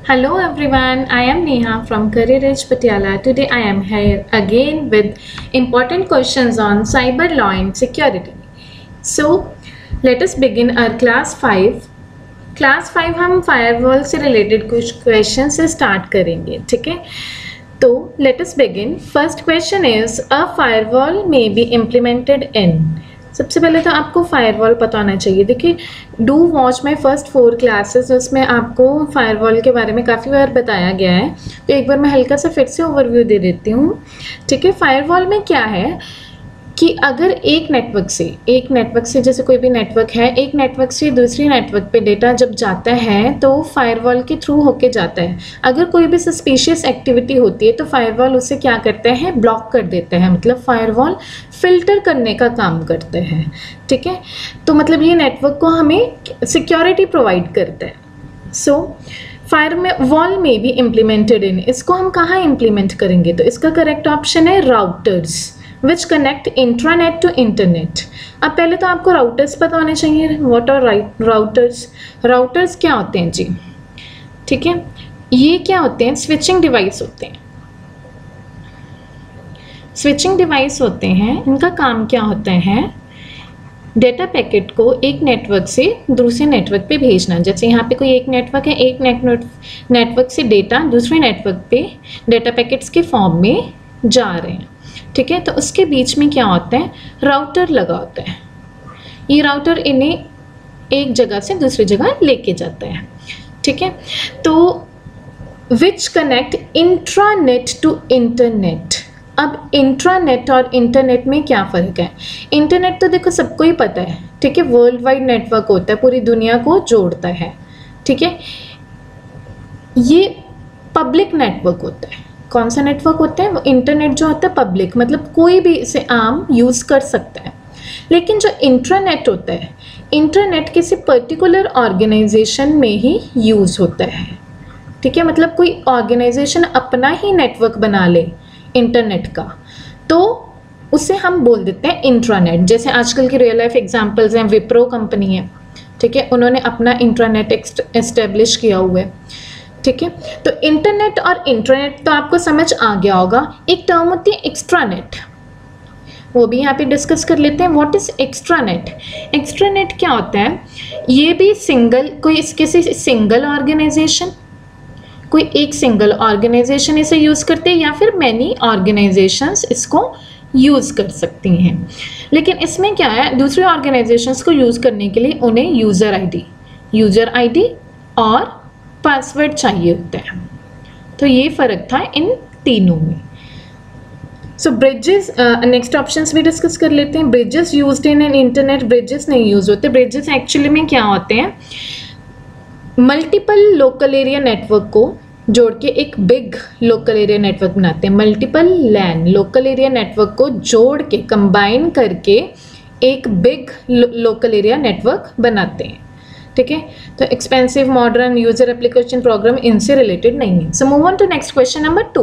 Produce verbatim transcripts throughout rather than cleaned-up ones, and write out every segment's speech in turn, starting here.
Hello everyone, I am Neha from Career Edge Patiala. Today I am here again with important questions on cyber law and security. So let us begin our class five. Class five हम firewall से related कुछ questions से start करेंगे, ठीक है? तो let us begin. First question is a firewall may be implemented in. सबसे पहले तो आपको फायरवॉल पता होना चाहिए. देखिए, do watch my first four classes, उसमें आपको फायरवॉल के बारे में काफ़ी बार बताया गया है. तो एक बार मैं हल्का सा फिर से ओवरव्यू दे देती हूँ. ठीक है, फायरवॉल में क्या है कि अगर एक नेटवर्क से एक नेटवर्क से जैसे कोई भी नेटवर्क है, एक नेटवर्क से दूसरी नेटवर्क पे डेटा जब जाता है तो फायरवॉल के थ्रू होके जाता है. अगर कोई भी सस्पिशियस एक्टिविटी होती है तो फायरवॉल उसे क्या करते हैं, ब्लॉक कर देते हैं. मतलब फायरवॉल फिल्टर करने का काम करते हैं. ठीक है, तो मतलब ये नेटवर्क को हमें सिक्योरिटी प्रोवाइड करता है. सो फायरवॉल में भी इम्प्लीमेंटेड इन, इसको हम कहाँ इम्प्लीमेंट करेंगे? तो इसका करेक्ट ऑप्शन है routers which connect intranet to internet. अब पहले तो आपको राउटर्स पता होने चाहिए. What are routers? राउटर्स क्या होते हैं जी? ठीक है, ये क्या होते हैं? स्विचिंग डिवाइस होते हैं. स्विचिंग डिवाइस होते हैं. इनका काम क्या होता है? डेटा पैकेट को एक नेटवर्क से दूसरे नेटवर्क पे भेजना. जैसे यहाँ पे कोई एक नेटवर्क है, एक नेटवर्क से डेटा दूसरे नेटवर्क पे डेटा पैकेट्स के फॉर्म में जा रहे हैं. ठीक है, तो उसके बीच में क्या होता है? राउटर लगा होता है. ये राउटर इन्हें एक जगह से दूसरी जगह लेके जाता है. ठीक है, तो which connect intranet to internet. अब इंट्रानेट और इंटरनेट में क्या फ़र्क है? इंटरनेट तो देखो सबको ही पता है. ठीक है, वर्ल्ड वाइड नेटवर्क होता है, पूरी दुनिया को जोड़ता है. ठीक है, ये पब्लिक नेटवर्क होता है. कौन सा नेटवर्क होता है? वो इंटरनेट जो होता है पब्लिक, मतलब कोई भी इसे आम यूज़ कर सकता है. लेकिन जो इंट्रानेट होता है, इंटरनेट किसी पर्टिकुलर ऑर्गेनाइजेशन में ही यूज़ होता है. ठीक है, मतलब कोई ऑर्गेनाइजेशन अपना ही नेटवर्क बना ले इंटरनेट का, तो उसे हम बोल देते हैं इंट्रानेट. जैसे आजकल की रियल लाइफ एग्जांपल्स हैं, विप्रो कंपनी है. ठीक है, उन्होंने अपना इंट्रानेट एस्टेब्लिश किया हुआ है. ठीक है, तो इंटरनेट और इंट्रानेट तो आपको समझ आ गया होगा. एक टर्म होती है एक्स्ट्रानेट, वो भी यहाँ पे डिस्कस कर लेते हैं. What is extranet? एक्स्ट्रानेट क्या होता है? ये भी सिंगल कोई किसी सिंगल ऑर्गेनाइजेशन, कोई एक सिंगल ऑर्गेनाइजेशन इसे यूज़ करते हैं या फिर मैनी ऑर्गेनाइजेशंस इसको यूज़ कर सकती हैं. लेकिन इसमें क्या है, दूसरे ऑर्गेनाइजेशंस को यूज़ करने के लिए उन्हें यूज़र आईडी यूज़र आईडी और पासवर्ड चाहिए होता है. तो ये फ़र्क था इन तीनों में. सो ब्रिजेस, नेक्स्ट ऑप्शंस भी डिस्कस कर लेते हैं. Bridges used in an internet. Bridges नहीं यूज़ होते. ब्रिजेस एक्चुअली में क्या होते हैं? मल्टीपल लोकल एरिया नेटवर्क को जोड़ के एक बिग लोकल एरिया नेटवर्क बनाते हैं. Multiple LAN local area network को जोड़ के कंबाइन करके एक बिग लोकल एरिया नेटवर्क बनाते हैं. ठीक है, तो expensive modern user application program इनसे रिलेटेड नहीं है. So move on to next question number two.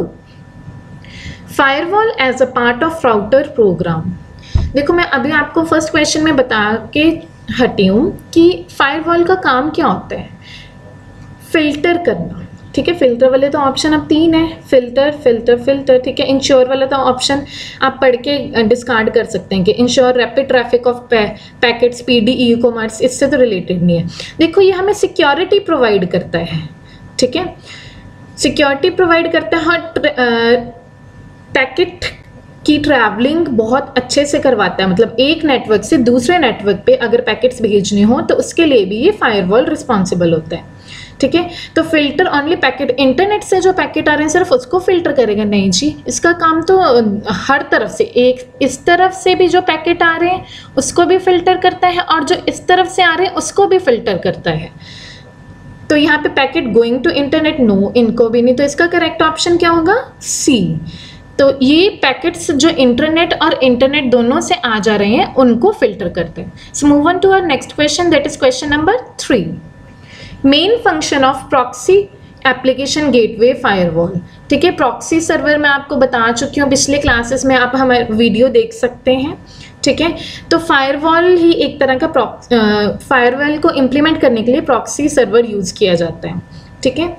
Firewall as a part of router program. देखो, मैं अभी आपको फर्स्ट क्वेश्चन में बता के हटी हूँ कि फायरवॉल का काम क्या होता है. फिल्टर करना. ठीक है, फिल्टर वाले तो ऑप्शन अब तीन है. Filter filter filter. ठीक है, इंश्योर वाला तो ऑप्शन आप पढ़ के डिस्कार्ड कर सकते हैं कि ensure rapid traffic of packets, PD, e commerce, इससे तो रिलेटेड नहीं है. देखो, ये हमें सिक्योरिटी प्रोवाइड करता है. ठीक है, सिक्योरिटी प्रोवाइड करता है. हर पैकेट की ट्रैवलिंग बहुत अच्छे से करवाता है. मतलब एक नेटवर्क से दूसरे नेटवर्क पे अगर पैकेट्स भेजने हो तो उसके लिए भी ये फायरवॉल रिस्पॉन्सिबल होता है. ठीक है, तो फिल्टर ओनली पैकेट. इंटरनेट से जो पैकेट आ रहे हैं सिर्फ उसको फिल्टर करेगा? नहीं जी, इसका काम तो हर तरफ से, एक इस तरफ से भी जो पैकेट आ रहे हैं उसको भी फिल्टर करता है और जो इस तरफ से आ रहे हैं उसको भी फिल्टर करता है. तो यहाँ पे packet going to internet, no, इनको भी नहीं. तो इसका करेक्ट ऑप्शन क्या होगा? सी. तो ये पैकेट्स जो इंटरनेट और इंटरनेट दोनों से आ जा रहे हैं उनको फिल्टर करते हैं. So move on to our next question, that is question number three. Main function of proxy application gateway firewall. ठीक है, प्रॉक्सी सर्वर मैं आपको बता चुकी हूँ पिछले क्लासेस में, आप हमारे वीडियो देख सकते हैं. ठीक है, तो फायरवॉल ही एक तरह का फायरवॉल को इम्प्लीमेंट करने के लिए प्रॉक्सी सर्वर यूज़ किया जाता है. ठीक है,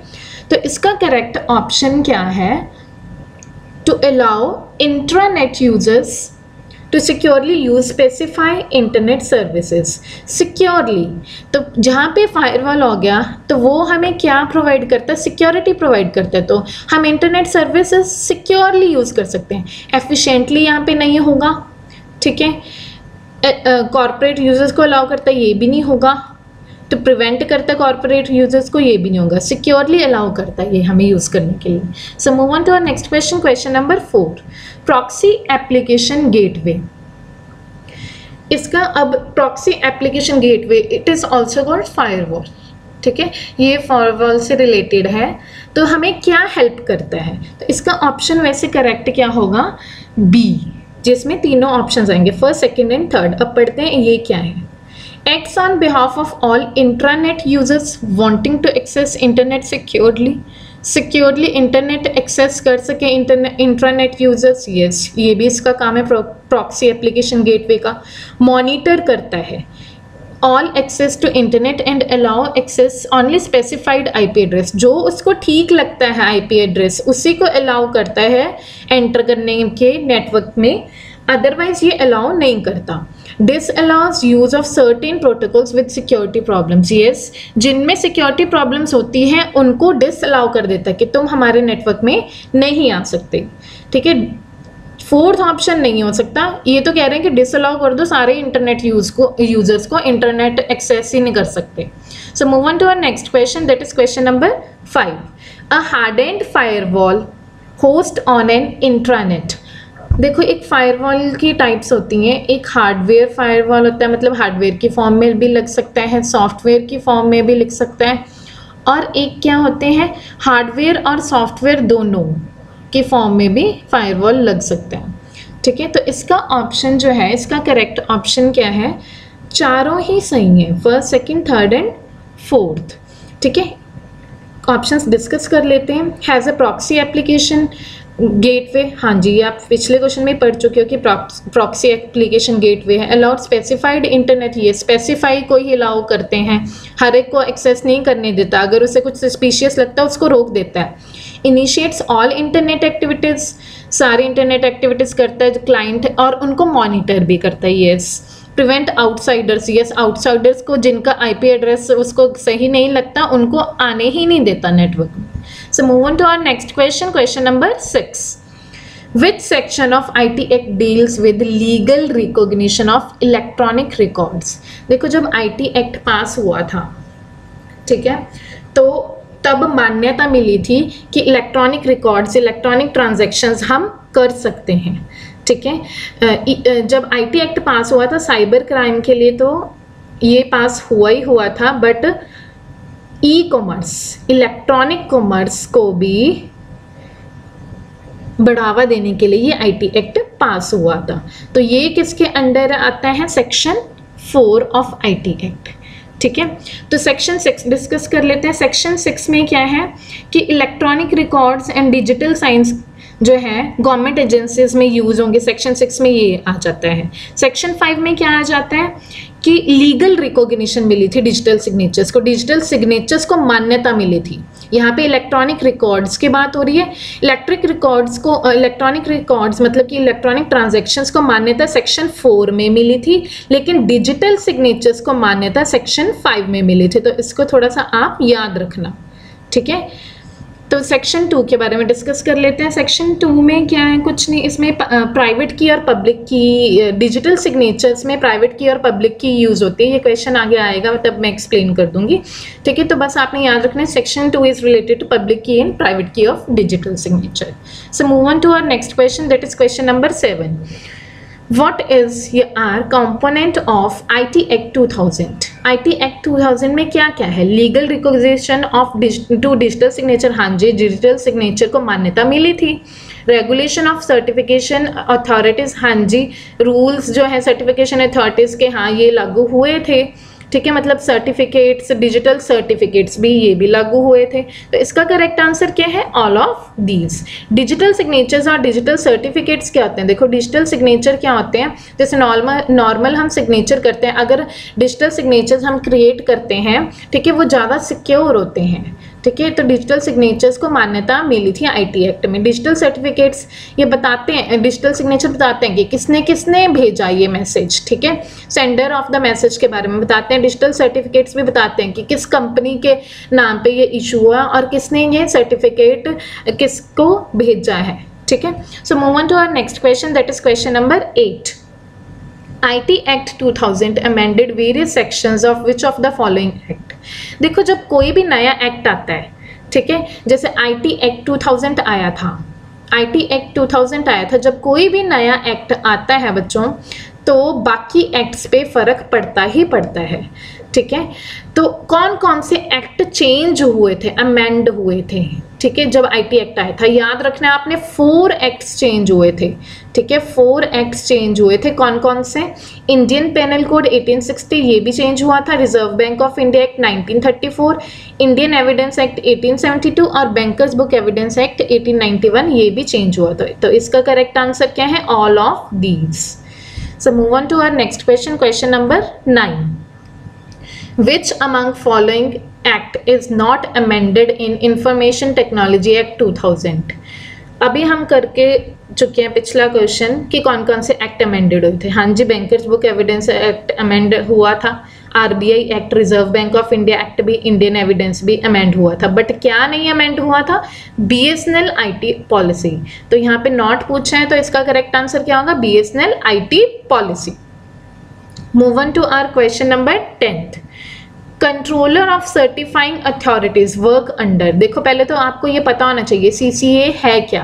तो इसका करेक्ट ऑप्शन क्या है? To allow intranet users to securely use specify internet services. Securely, तो जहाँ पे फायरवॉल हो गया तो वो हमें क्या प्रोवाइड करता है? सिक्योरिटी प्रोवाइड करता है। तो हम इंटरनेट सर्विसेज सिक्योरली यूज़ कर सकते हैं। एफिशिएंटली यहाँ पे नहीं होगा, ठीक है। कॉर्पोरेट यूजर्स को अलाउ करता है, ये भी नहीं होगा। तो प्रिवेंट करता है कॉर्पोरेट यूजर्स को, ये भी नहीं होगा। सिक्योरली अलाउ करता है ये हमें यूज़ करने के लिए। So move on to our next question, question number four, proxy application gateway. इसका अब proxy application gateway, it is also called firewall, ठीक है। ये फायरवॉल से रिलेटेड है। तो हमें क्या हेल्प करता है? तो इसका ऑप्शन वैसे करेक्ट क्या होगा? बी, जिसमें तीनों ऑप्शंस आएंगे, फर्स्ट, सेकंड एंड थर्ड। अब पढ़ते हैं ये क्या है। Acts on behalf of all intranet users wanting to access internet securely. Securely internet access कर सके इंटरनेट इंट्रानेट यूजर्स, यस, ये भी इसका काम है प्रॉक्सी एप्लीकेशन गेटवे का। मॉनिटर करता है all access to internet and allow access only specified IP address. जो उसको ठीक लगता है आईपी एड्रेस, उसी को अलाउ करता है एंटर करने के नेटवर्क में, अदरवाइज ये अलाउ नहीं करता। This allows use of certain protocols with security problems. Yes, जिनमें सिक्योरिटी प्रॉब्लम्स होती हैं उनको डिस अलाउ कर देता है कि तुम हमारे नेटवर्क में नहीं आ सकते, ठीक है। फोर्थ ऑप्शन नहीं हो सकता। ये तो कह रहे हैं कि डिस अलाउ कर दो, सारे इंटरनेट यूज को यूजर्स को इंटरनेट एक्सेस ही नहीं कर सकते। So move on to our next question, that is question number five. A hardened firewall host on an intranet. देखो, एक फायरवॉल की टाइप्स होती हैं। एक हार्डवेयर फायरवॉल होता है, मतलब हार्डवेयर की फॉर्म में भी लग सकता है, सॉफ्टवेयर की फॉर्म में भी लिख सकता है। और एक क्या होते हैं, हार्डवेयर और सॉफ्टवेयर दोनों की फॉर्म में भी फायरवॉल लग सकता है, ठीक है। तो इसका ऑप्शन जो है, इसका करेक्ट ऑप्शन क्या है? चारों ही सही हैं, first, second, third and fourth, ठीक है। ऑप्शंस डिस्कस कर लेते हैं। Has a proxy application gateway, हाँ जी, ये आप पिछले क्वेश्चन में पढ़ चुके हो कि प्रॉक्सी एप्लीकेशन गेटवे है। अलाउड स्पेसिफाइड इंटरनेट, ये स्पेसिफाई को ही अलाउ करते हैं, हर एक को एक्सेस नहीं करने देता। अगर उसे कुछ सस्पिशियस लगता है उसको रोक देता है। इनिशिएट्स ऑल इंटरनेट एक्टिविटीज़, सारे इंटरनेट एक्टिविटीज़ करता है जो क्लाइंट, और उनको मॉनिटर भी करता है। Yes, prevent outsiders, yes, outsiders को जिनका आईपी एड्रेस उसको सही नहीं लगता उनको आने ही नहीं देता नेटवर्क में। So move on to our next question, question number six. Which section of I T Act deals with legal recognition of electronic records? देखो, जब I T Act पास हुआ था, ठीक है, तो तब मान्यता मिली थी कि इलेक्ट्रॉनिक रिकॉर्ड्स, इलेक्ट्रॉनिक ट्रांजैक्शंस हम कर सकते हैं, ठीक है। जब आई टी एक्ट पास हुआ था साइबर क्राइम के लिए, तो ये पास हुआ ही हुआ था, but e commerce, electronic commerce को भी बढ़ावा देने के लिए ये आई टी एक्ट पास हुआ था। तो ये किसके अंडर आता है? Section four of I T act, ठीक है। तो सेक्शन सिक्स डिस्कस कर लेते हैं। सेक्शन सिक्स में क्या है कि electronic records and digital signs जो है गवर्नमेंट एजेंसीज में यूज होंगे, सेक्शन सिक्स में ये आ जाता है। सेक्शन फाइव में क्या आ जाता है कि लीगल रिकॉग्निशन मिली थी डिजिटल सिग्नेचर्स को, डिजिटल सिग्नेचर्स को मान्यता मिली थी। यहाँ पे इलेक्ट्रॉनिक रिकॉर्ड्स की बात हो रही है। इलेक्ट्रिक रिकॉर्ड्स को, इलेक्ट्रॉनिक रिकॉर्ड्स मतलब कि इलेक्ट्रॉनिक ट्रांजैक्शंस को मान्यता सेक्शन फोर में मिली थी, लेकिन डिजिटल सिग्नेचर्स को मान्यता सेक्शन फाइव में मिली थी। तो इसको थोड़ा सा आप याद रखना, ठीक है। तो सेक्शन टू के बारे में डिस्कस कर लेते हैं। सेक्शन टू में क्या है? कुछ नहीं, इसमें प्राइवेट की और पब्लिक की, डिजिटल सिग्नेचर्स में प्राइवेट की और पब्लिक की यूज़ होती है। ये क्वेश्चन आगे आएगा, तब मैं एक्सप्लेन कर दूंगी, ठीक है। तो बस आपने याद रखना है section two is related to public key and private key of digital signature. So move on to our next question, that is question number seven. What is your component of I T Act two thousand? I T Act two thousand में क्या क्या है? Legal recognition of to digital signature, हाँ जी, digital signature को मान्यता मिली थी। रेगुलेशन ऑफ सर्टिफिकेशन अथॉरिटीज़, हाँ जी, रूल्स जो है सर्टिफिकेशन अथॉरिटीज़ के, हाँ, ये लागू हुए थे, ठीक है। मतलब सर्टिफिकेट्स, डिजिटल सर्टिफिकेट्स भी ये भी लागू हुए थे। तो इसका करेक्ट आंसर क्या है? All of these. Digital signatures और डिजिटल सर्टिफिकेट्स क्या होते हैं? देखो, डिजिटल सिग्नेचर क्या होते हैं? जैसे नॉर्मल नॉर्मल हम सिग्नेचर करते हैं, अगर डिजिटल सिग्नेचर्स हम क्रिएट करते हैं, ठीक है, वो ज़्यादा सिक्योर होते हैं, ठीक है। तो डिजिटल सिग्नेचर्स को मान्यता मिली थी आईटी एक्ट में। डिजिटल सर्टिफिकेट्स ये बताते हैं, डिजिटल सिग्नेचर बताते हैं कि किसने किसने भेजा ये मैसेज, ठीक है, सेंडर ऑफ द मैसेज के बारे में बताते हैं। डिजिटल सर्टिफिकेट्स भी बताते हैं कि किस कंपनी के नाम पे ये इशू हुआ और किसने ये सर्टिफिकेट किसको भेजा है, ठीक है। So move on to our next question, that is question number eight. I T act two thousand amended various sections of which of the following act। देखो जब कोई भी नया एक्ट आता है, ठीक है, जैसे I T act two thousand आया था, I T act two thousand आया था, जब कोई भी नया एक्ट आता है बच्चों तो बाकी एक्ट्स पे फर्क पड़ता ही पड़ता है, ठीक है। तो कौन कौन से एक्ट चेंज हुए थे, अमेंड हुए थे, ठीक है, जब आईटी एक्ट आया था? याद रखना आपने, फोर एक्ट्स चेंज हुए थे, ठीक है, फोर एक्ट्स चेंज हुए थे। कौन कौन से? Indian penal code eighteen sixty, ये भी चेंज हुआ था। Reserve bank of India act nineteen thirty four, Indian evidence act eighteen seventy two और bankers book evidence act eighteen ninety one, ये भी चेंज हुआ था। तो इसका करेक्ट आंसर क्या है? All of these. So move on to our next question, question number nine. Which among following act is not amended in Information Technology Act two thousand? अभी हम करके चुके हैं पिछला क्वेश्चन कि कौन कौन से एक्ट अमेंडेड हुए थे। हाँ जी, bankers book evidence act amend हुआ था, RBI act, reserve bank of India act भी, इंडियन एविडेंस भी अमेंड हुआ था, बट क्या नहीं अमेंड हुआ था? BSNL IT policy. तो यहाँ पे नॉट पूछा है, तो इसका करेक्ट आंसर क्या होगा? BSNL IT policy. Move on to our question number tenth. Controller of certifying authorities work under. देखो पहले तो आपको ये पता होना चाहिए सीसीए है क्या।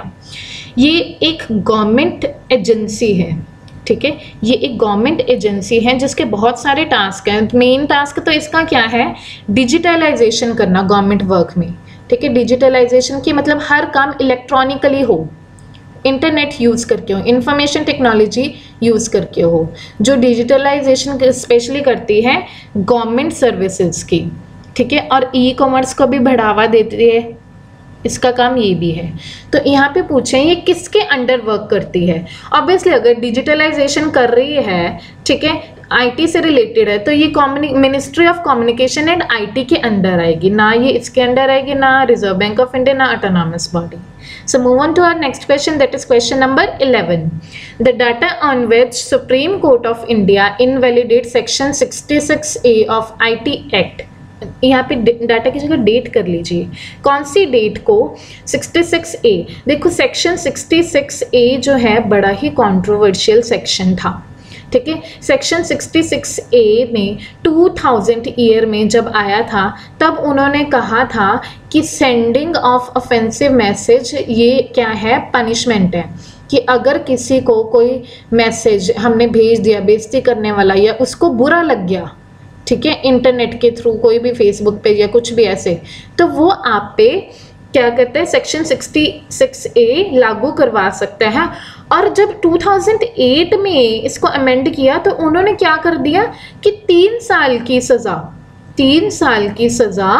ये एक गवर्नमेंट एजेंसी है, ठीक है, ये एक गवर्नमेंट एजेंसी है जिसके बहुत सारे टास्क हैं। मेन टास्क तो इसका क्या है? डिजिटलाइजेशन करना गवर्नमेंट वर्क में, ठीक है। डिजिटलाइजेशन की मतलब हर काम इलेक्ट्रॉनिकली हो, इंटरनेट यूज़ करके हो, इंफॉर्मेशन टेक्नोलॉजी यूज़ करके हो। जो डिजिटलाइजेशन स्पेशली करती है गवर्नमेंट सर्विसेज की, ठीक है, और ई कॉमर्स को भी बढ़ावा देती है, इसका काम ये भी है। तो यहाँ पे पूछें ये किसके अंडर वर्क करती है? ऑब्वियसली अगर डिजिटलाइजेशन कर रही है, ठीक है, आईटी से रिलेटेड है, तो ये ministry of communication and IT के अंडर आएगी, ना ये इसके अंडर आएगी, ना रिजर्व बैंक ऑफ इंडिया, ना autonomous body. So move on to our next question, that is question number eleven. The data on which Supreme Court of India invalidates section sixty-six A of I T Act। यहाँ पे data की जगह date कर लीजिए, कौन सी date को? Sixty six A. देखो सेक्शन सिक्सटी सिक्स ए जो है बड़ा ही कंट्रोवर्शियल सेक्शन था, ठीक है। सेक्शन सिक्सटी सिक्स ए में टू थाउजेंड ईयर में जब आया था तब उन्होंने कहा था कि सेंडिंग ऑफ ऑफेंसिव मैसेज ये क्या है? पनिशमेंट है। कि अगर किसी को कोई मैसेज हमने भेज दिया बेइज्जती करने वाला या उसको बुरा लग गया, ठीक है, इंटरनेट के थ्रू कोई भी फेसबुक पे या कुछ भी ऐसे, तो वो आप पे क्या करता है? सेक्शन सिक्सटी सिक्स ए लागू करवा सकता है। और जब टू थाउजेंड एट में इसको अमेंड किया तो उन्होंने क्या कर दिया कि तीन साल की सज़ा, तीन साल की सज़ा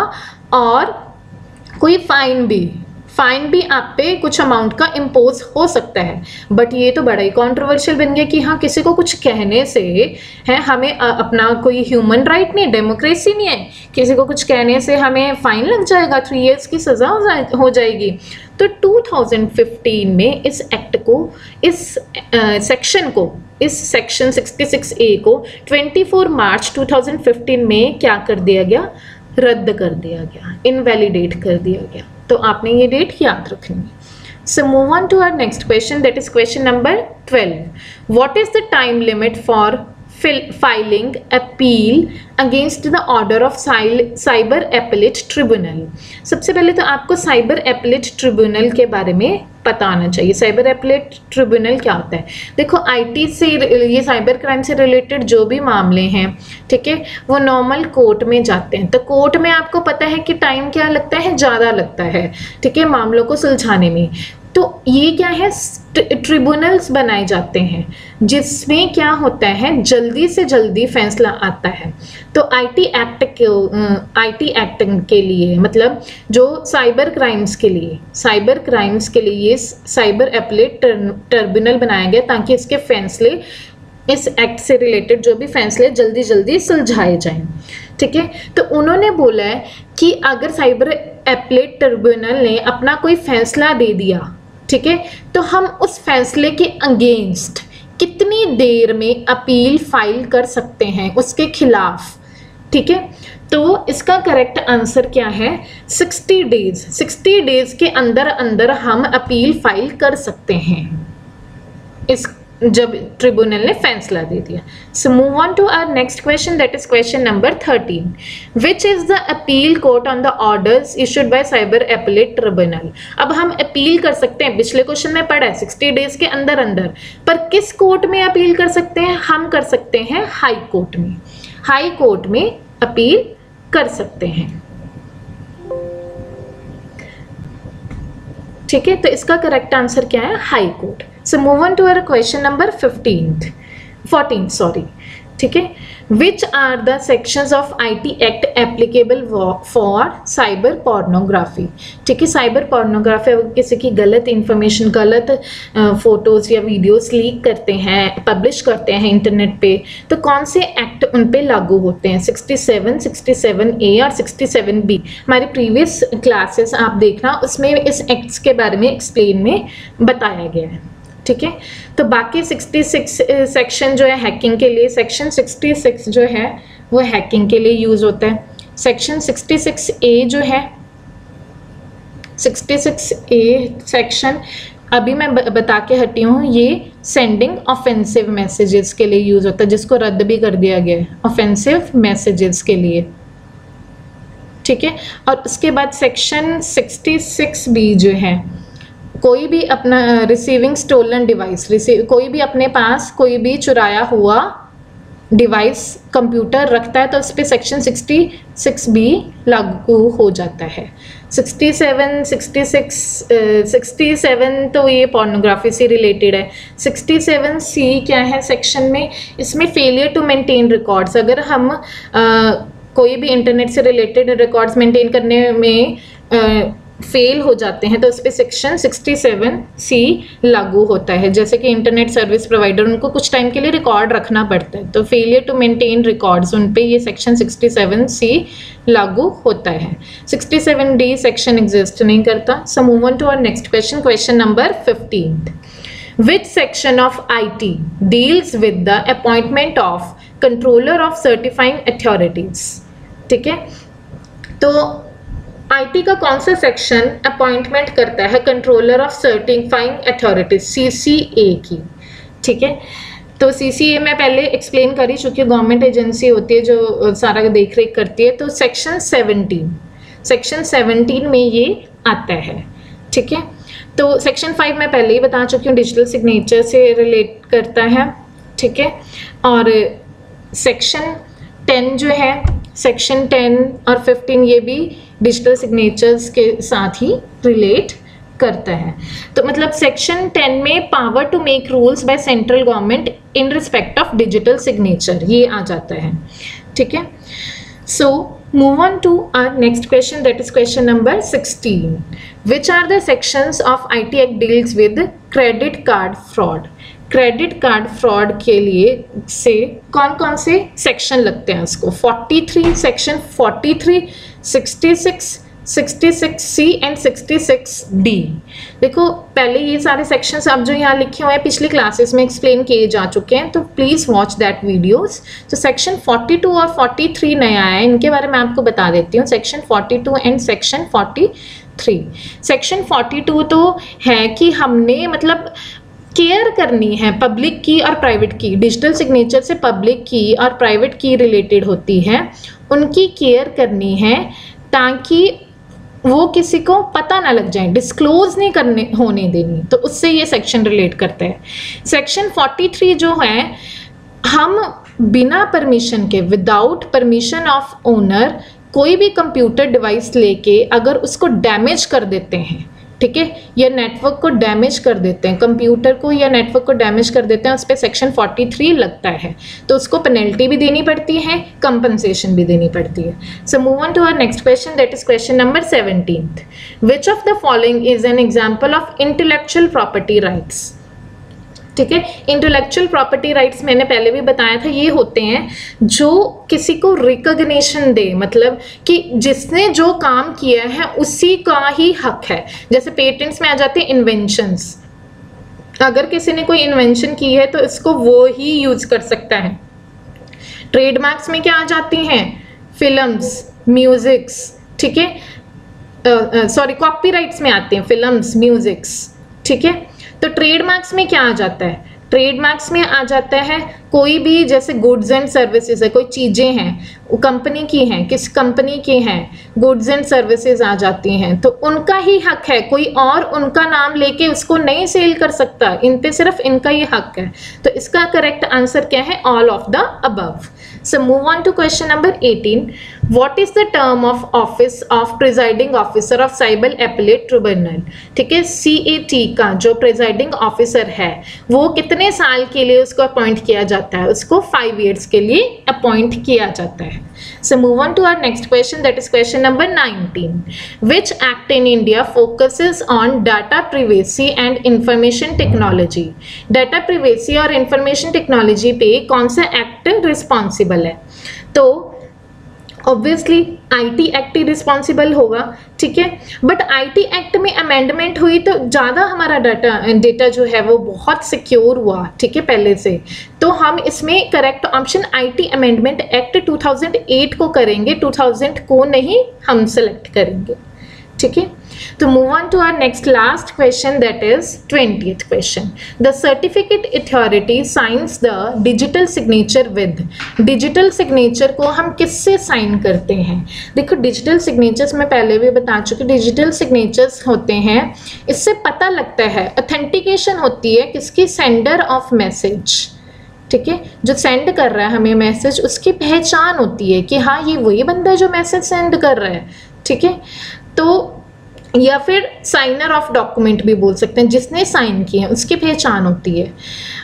और कोई फाइन भी, फाइन भी आप पे कुछ अमाउंट का इम्पोज हो सकता है। बट ये तो बड़ा ही कंट्रोवर्शियल बन गया कि हाँ किसी को कुछ कहने से है हमें अपना कोई ह्यूमन राइट नहीं, डेमोक्रेसी नहीं है, किसी को कुछ कहने से हमें फाइन लग जाएगा, थ्री इयर्स की सज़ा हो, जा, हो जाएगी। तो टू थाउजेंड फिफ्टीन में इस एक्ट को, इस सेक्शन uh, को, इस सेक्शन सिक्सटी सिक्स ए को चौबीस मार्च टू थाउजेंड फिफ्टीन में क्या कर दिया गया? रद्द कर दिया गया, इनवैलिडेट कर दिया गया। तो आपने ये डेट याद रखनी है। So move on to our next question, that is question number twelve. What is the time limit for filing appeal against the order of cyber appellate tribunal। सबसे पहले तो आपको साइबर एपलेट ट्रिब्यूनल के बारे में पता आना चाहिए। साइबर एपलेट ट्रिब्यूनल क्या होता है? देखो आईटी से, ये साइबर क्राइम से रिलेटेड जो भी मामले हैं, ठीक है, वो नॉर्मल कोर्ट में जाते हैं। तो कोर्ट में आपको पता है कि टाइम क्या लगता है? ज़्यादा लगता है, ठीक है, मामलों को सुलझाने में। तो ये क्या है? ट्रिब्यूनल्स बनाए जाते हैं जिसमें क्या होता है, जल्दी से जल्दी फैसला आता है। तो आईटी एक्ट के आईटी एक्ट के लिए, मतलब जो साइबर क्राइम्स के लिए साइबर क्राइम्स के लिए ये साइबर एपलेट ट्रिब्यूनल बनाया गया ताकि इसके फैसले इस एक्ट से रिलेटेड जो भी फैसले जल्दी जल्दी सुलझाए जाएं। ठीक है, तो उन्होंने बोला है कि अगर साइबर एपेलेट ट्रिब्यूनल ने अपना कोई फैसला दे दिया, ठीक है, तो हम उस फैसले के अगेंस्ट कितनी देर में अपील फाइल कर सकते हैं उसके खिलाफ। ठीक है, तो इसका करेक्ट आंसर क्या है, सिक्सटी डेज। सिक्सटी डेज के अंदर अंदर हम अपील फाइल कर सकते हैं इस जब ट्रिब्यूनल ने फैसला दे दिया। So move on to our next question, that is question number thirteen. Which is the appeal court on the orders issued by cyber appellate tribunal. अब हम अपील कर सकते हैं, पिछले क्वेश्चन में पढ़ा है सिक्सटी डेज के अंदर अंदर, पर किस कोर्ट में अपील कर सकते हैं, हम कर सकते हैं हाई कोर्ट में। हाई कोर्ट में अपील कर सकते हैं। ठीक है, तो इसका करेक्ट आंसर क्या है, high court. So move on to our question number fifteen fourteen sorry. ठीक है, which are the sections of IT act applicable for cyber pornography. ठीक है, साइबर पोर्नोग्राफी अगर किसी की गलत इंफॉर्मेशन, गलत फोटोज या वीडियोस लीक करते हैं, पब्लिश करते हैं इंटरनेट पे, तो कौन से एक्ट उन पे लागू होते हैं, sixty seven, sixty seven A और सिक्सटी सेवन बी। हमारे प्रीवियस क्लासेस आप देखना, उसमें इस एक्ट्स के बारे में एक्सप्लेन में बताया गया है। ठीक है, तो बाकी सिक्सटी सिक्स सेक्शन जो है हैकिंग के लिए, सेक्शन सिक्सटी सिक्स जो है वो हैकिंग के लिए यूज होता है। सेक्शन सिक्सटी सिक्स ए जो है, सिक्सटी सिक्स ए सेक्शन अभी मैं बता के हटी हूँ, ये सेंडिंग ऑफेंसिव मैसेजेस के लिए यूज होता है, जिसको रद्द भी कर दिया गया है, ऑफेंसिव मैसेजेस के लिए। ठीक है, और उसके बाद सेक्शन सिक्सटी सिक्स बी जो है, कोई भी अपना रिसीविंग स्टोलन डिवाइस, रिसीव कोई भी अपने पास कोई भी चुराया हुआ डिवाइस कंप्यूटर रखता है तो उस पर सेक्शन सिक्सटी सिक्स बी लागू हो जाता है। Sixty seven, sixty six, sixty seven तो ये पोर्नोग्राफी से रिलेटेड है। सिक्सटी सेवन सी क्या है सेक्शन में, इसमें फेलियर टू मेंटेन रिकॉर्ड्स, अगर हम आ, कोई भी इंटरनेट से रिलेटेड रिकॉर्ड्स मेंटेन करने में आ, फेल हो जाते हैं तो उस पर सेक्शन सिक्सटी सेवन सी लागू होता है। जैसे कि इंटरनेट सर्विस प्रोवाइडर, उनको कुछ टाइम के लिए रिकॉर्ड रखना पड़ता है, तो फेलियर टू मेंटेन रिकॉर्ड्स, उन पे ये सेक्शन सिक्सटी सेवन सी लागू होता है। Sixty seven D section exist नहीं करता। So move on to our next question, question number fifteen. Which section of I T deals with the appointment of controller of certifying authorities. ठीक है, तो IT का कौन सा सेक्शन अपॉइंटमेंट करता है controller of certifying authorities, CCA की। ठीक है, तो सीसीए मैं पहले एक्सप्लेन कर ही चुकी हूँ, गवर्नमेंट एजेंसी होती है जो सारा देख रेख करती है। तो सेक्शन सेवनटीन, सेक्शन सेवनटीन में ये आता है। ठीक है, तो सेक्शन फाइव मैं पहले ही बता चुकी हूँ, डिजिटल सिग्नेचर से रिलेट करता है। ठीक है, और सेक्शन टेन जो है, सेक्शन टेन और फिफ्टीन ये भी डिजिटल सिग्नेचर्स के साथ ही रिलेट करता है। तो मतलब सेक्शन टेन में power to make rules by central government in respect of digital signature ये आ जाता है। ठीक है, so move on to our next question, that is question number sixteen. Which are the sections of IT act deals with credit card fraud. Credit card fraud के लिए से कौन कौन से सेक्शन लगते हैं उसको, forty three section forty three, sixty six, sixty six C and sixty six D. देखो पहले ये सारे सेक्शंस अब जो यहाँ लिखे हुए हैं पिछली क्लासेस में एक्सप्लेन किए जा चुके हैं, तो प्लीज़ वॉच दैट वीडियोस। तो सेक्शन फोर्टी टू और फोर्टी थ्री नया है, इनके बारे में आपको बता देती हूँ। Section forty two and section forty three. Section forty two तो है कि हमने मतलब केयर करनी है पब्लिक की और प्राइवेट की, डिजिटल सिग्नेचर से पब्लिक की और प्राइवेट की रिलेटेड होती है, उनकी केयर करनी है ताकि वो किसी को पता ना लग जाए, डिस्क्लोज नहीं करने होने देनी, तो उससे ये सेक्शन रिलेट करता है। सेक्शन फोर्टी थ्री जो है, हम बिना परमिशन के, विदाउट परमिशन ऑफ ओनर कोई भी कंप्यूटर डिवाइस लेके अगर उसको डैमेज कर देते हैं, ठीक है, या नेटवर्क को डैमेज कर देते हैं, कंप्यूटर को या नेटवर्क को डैमेज कर देते हैं, उस पर सेक्शन फोर्टी थ्री लगता है, तो उसको पेनल्टी भी देनी पड़ती है, कंपनसेशन भी देनी पड़ती है। So move on to our next question, that is question number seventeenth. Which of the following is an example of intellectual property rights. ठीक है। इंटेलेक्चुअल प्रॉपर्टी राइट्स मैंने पहले भी बताया था, ये होते हैं जो किसी को रिकॉग्निशन दे, मतलब कि जिसने जो काम किया है उसी का ही हक है। जैसे पेटेंट्स में आ जाते हैं इन्वेंशंस, अगर किसी ने कोई इन्वेंशन की है तो इसको वो ही यूज कर सकता है। ट्रेडमार्क्स में क्या आ जाती हैं, फिल्म्स, म्यूजिक्स, ठीक है, सॉरी कॉपीराइट्स में आते हैं फिल्म्स, म्यूजिक्स, ठीक है। तो ट्रेडमार्क्स में क्या आ जाता है, ट्रेडमार्क्स में आ जाता है कोई भी, जैसे गुड्स एंड सर्विसेज है, कोई चीजें हैं वो कंपनी की हैं, किस कंपनी की हैं, गुड्स एंड सर्विसेज आ जाती हैं, तो उनका ही हक है, कोई और उनका नाम लेके उसको नहीं सेल कर सकता, इन पे सिर्फ इनका ही हक है। तो इसका करेक्ट आंसर क्या है, all of the above. So move on to question number eighteen. What is the term of office of presiding officer of Civil Appellate Tribunal? ठीक है, C A T का जो presiding officer है वो कितने साल के लिए उसको अपॉइंट किया जाता है, उसको फाइव years के लिए अपॉइंट किया जाता है। So move on to our next question, that is question number nineteen. Which act in India focuses on data privacy and information technology? Data privacy और information technology पे कौन सा एक्ट रिस्पॉन्सिबल है? तो ऑब्वियसली आईटी एक्ट ही responsible होगा, ठीक है। बट आईटी एक्ट में अमेंडमेंट हुई तो ज़्यादा हमारा डाटा डेटा जो है वो बहुत सिक्योर हुआ, ठीक है, पहले से। तो हम इसमें correct option IT amendment act two thousand eight को करेंगे, टू थाउजेंड को नहीं हम सेलेक्ट करेंगे, ठीक है। तो move on to our next last question, that is twentieth question. The certificate authority signs the digital signature with. Digital signature को हम किससे साइन करते हैं? देखो डिजिटल सिग्नेचर्स मैं पहले भी बता चुकी, डिजिटल सिग्नेचर्स होते हैं, इससे पता लगता है, ऑथेंटिकेशन होती है किसकी, सेंडर ऑफ मैसेज, ठीक है, जो सेंड कर रहा है हमें मैसेज उसकी पहचान होती है कि हाँ ये वही बंदा है जो मैसेज सेंड कर रहा है, ठीक है। तो या फिर साइनर ऑफ डॉक्यूमेंट भी बोल सकते हैं, जिसने साइन किए हैं उसकी पहचान होती है।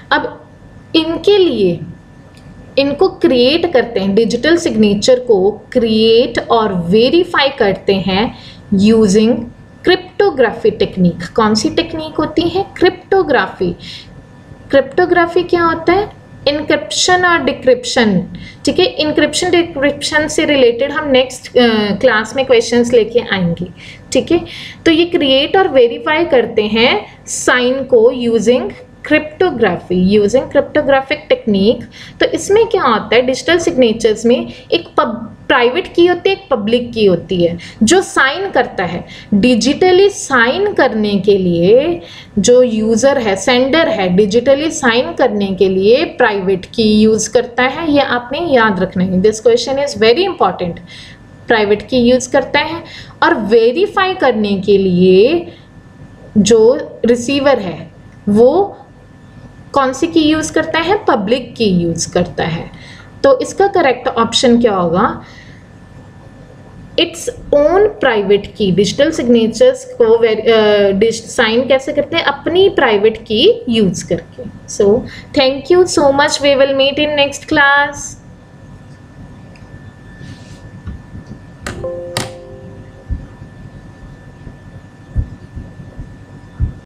अब इनके लिए इनको क्रिएट करते हैं, डिजिटल सिग्नेचर को क्रिएट और वेरीफाई करते हैं यूजिंग क्रिप्टोग्राफी टेक्निक। कौन सी टेक्निक होती है? क्रिप्टोग्राफी। क्रिप्टोग्राफी क्या होता है? इनक्रिप्शन और डिक्रिप्शन, ठीक है। इनक्रिप्शन डिक्रिप्शन से रिलेटेड हम नेक्स्ट क्लास में क्वेश्चंस लेके आएंगे, ठीक है। तो ये क्रिएट और वेरीफाई करते हैं साइन को using cryptography, using cryptographic technique. तो इसमें क्या होता है, डिजिटल सिग्नेचर्स में एक प्राइवेट की होती है, एक पब्लिक की होती है। जो साइन करता है, डिजिटली साइन करने के लिए जो यूज़र है, सेंडर है, डिजिटली साइन करने के लिए प्राइवेट की यूज़ करता है, ये आपने याद रखना है। This question is very important. Private key use करता है और वेरीफाई करने के लिए जो रिसीवर है वो कौन सी की यूज़ करता है? पब्लिक की यूज़ करता है। तो इसका करेक्ट ऑप्शन क्या होगा? It's own private key. Digital signatures को साइन uh, कैसे करते हैं? अपनी प्राइवेट की यूज़ करके। So thank you so much, we will meet in next class.